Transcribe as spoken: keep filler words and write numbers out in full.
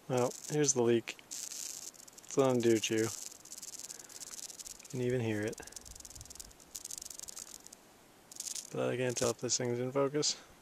Well, here's the leak. It's on dew chew. You can even hear it. But I can't tell if this thing's in focus.